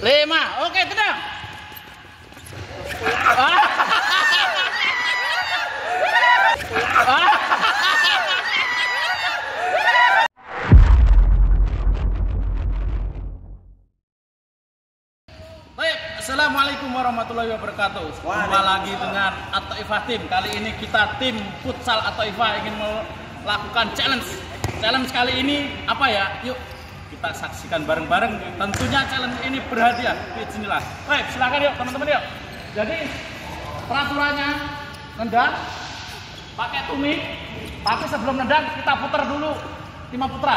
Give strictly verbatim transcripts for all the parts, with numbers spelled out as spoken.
lima. Oke, tenang. Baik, assalamualaikum warahmatullahi wabarakatuh. Jumpa lagi dengan At-Taifah Team. Kali ini kita tim futsal At-Taifah ingin melakukan challenge. Challenge kali ini apa ya? Yuk kita saksikan bareng-bareng. Tentunya challenge ini berhadiah. Bismillah. Baik, silakan yuk teman-teman yuk. Jadi peraturannya nendang pakai tumit, tapi sebelum nendang kita putar dulu lima putaran.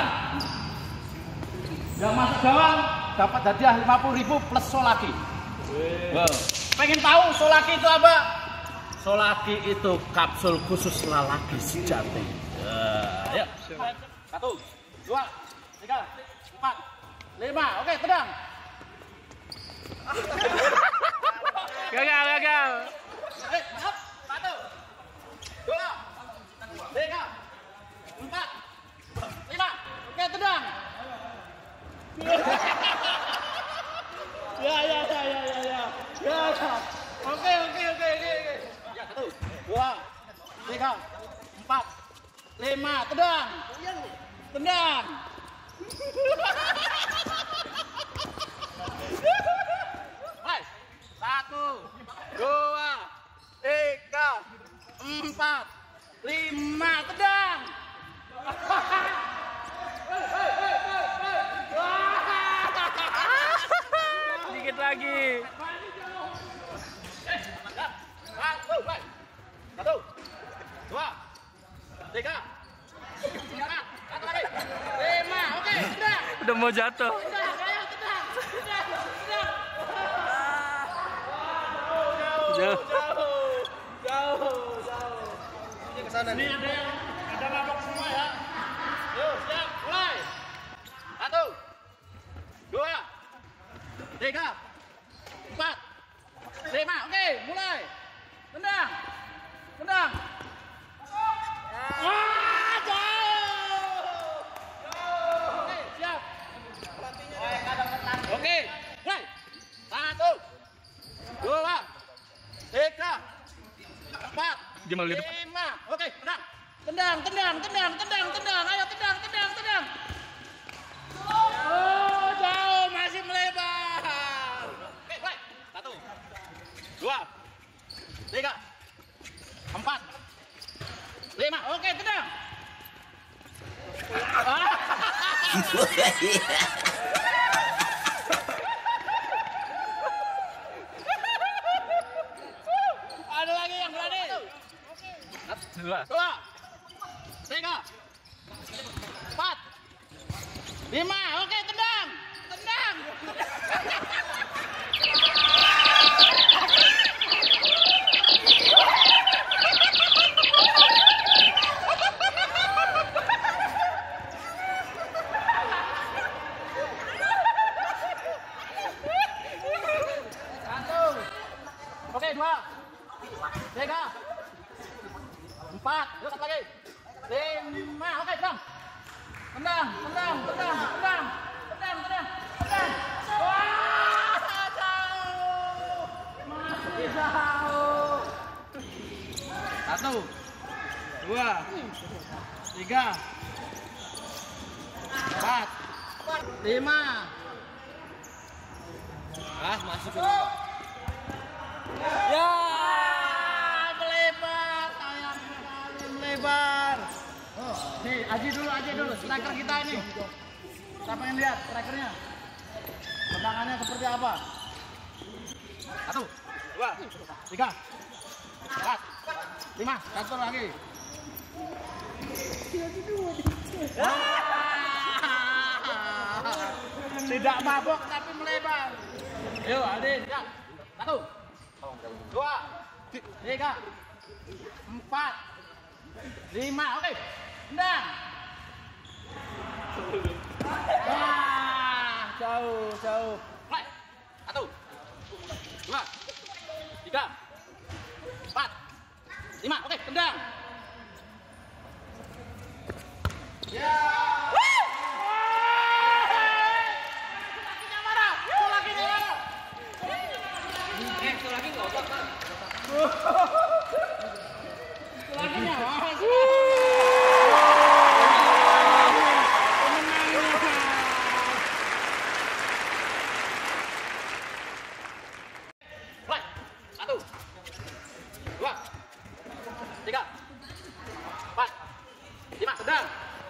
Yang masuk gawang dapat hadiah lima puluh ribu plus solaki. Wow. Pengen tahu solaki itu apa? Solaki itu kapsul khusus lelaki sejati. Ya, yuk. Satu, dua, tiga, empat, lima. Oke, tenang. Gagal, gagal. Satu, dua, tiga, empat, lima. Oke, tenang. Ya, ya, ya, ya, ya, ya. Ya, ya. Oke, oke, oke, oke, oke. Ya, satu, dua, tiga, empat, lima. Tendang. Tendang. Baik. Satu, dua, tiga, empat, lima. Tendang. Sedikit lagi. Satu, dua, tiga, empat, satu lagi, lima. Oke, tendang. Udah mau jatuh. Tendang, ayo tendang, tendang, tendang. Jauh. Jauh, jauh, jauh. Ini ke sana. Ini ada yang ada mabok semua ya. Yuk, siap, mulai. Satu, dua, tiga, empat, lima. Oke, mulai. Tendang, tendang. Wah, jauh. Jauh. Oke, siap. Oke, mulai. Satu, dua, tiga, empat, Dia malah di depan. lima. Oke, tendang. Tendang, tendang, tendang, tendang, tendang. Ayo tendang, tendang, tendang. Oh, jauh, masih melebar. Oke, mulai. Satu, dua, tiga, empat, lima. Oke, tendang. Ada lagi yang berani. Dua. Dua, tiga, empat, lima. Oke, tendang, tendang. Satu. Oke, dua, tiga, empat. Yuk, satu lagi. Lima. Oke, tendang. Tendang, tendang, tendang, tendang, tendang, tendang, tendang. Wah, jauh. Masih jauh. Satu, dua, tiga, empat, lima. Ah, masuk dulu. Ya, melebar, sayang sekali melebar. Oh, nih, Aji dulu, Aji dulu, striker kita ini. Kita pengen lihat strikernya. Tendangannya seperti apa? Satu, dua, tiga, empat, lima. Satu lagi. Tidak mabok tapi melebar. Yuk, Adin, ya. Satu, dua, tiga, empat, lima. Oke, tendang. Wah, jauh, jauh. Mulai. Satu, dua, tiga, empat, lima. Oke, tendang. Ya. Lakinya mana? Lakinya mana? Laginya. Satu, dua, tiga, empat, lima, sedang.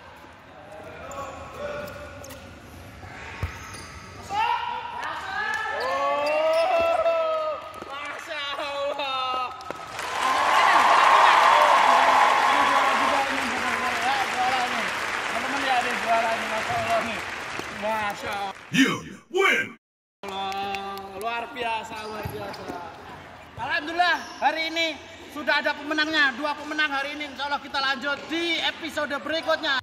Masya Allah. You win. Luar biasa, luar biasa. Alhamdulillah hari ini sudah ada pemenangnya, dua pemenang hari ini. Insya Allah kita lanjut di episode berikutnya.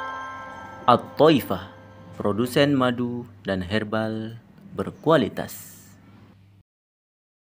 At-Thaifah, produsen madu dan herbal berkualitas.